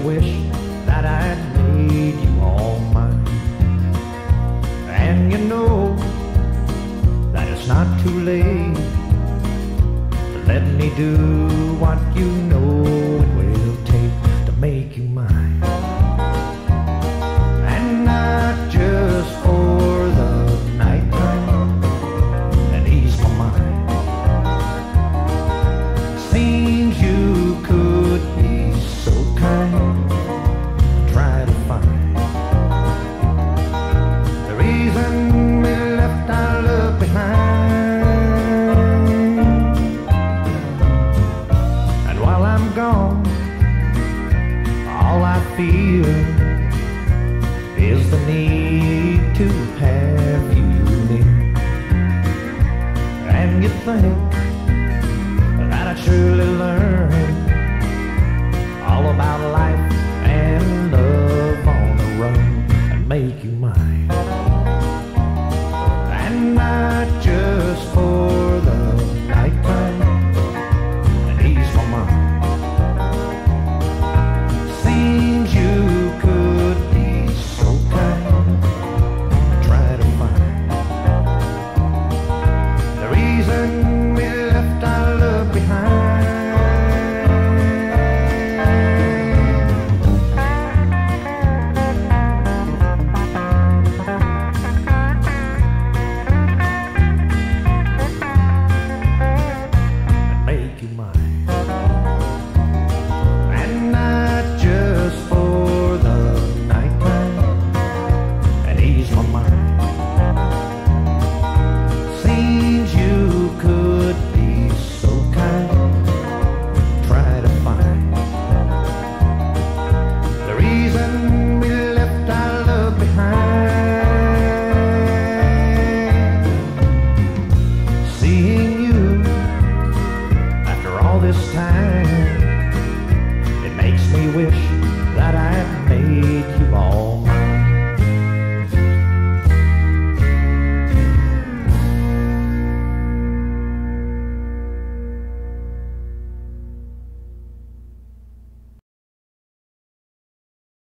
wish that I'd made you all mine. And you know that it's not too late to let me do what you know it will take to make you mine. And not just for the nighttime and ease my mind. Seems you could be so kind, try to find the reason we left our love behind. And while I'm gone, all I feel is the need to have you near. And you think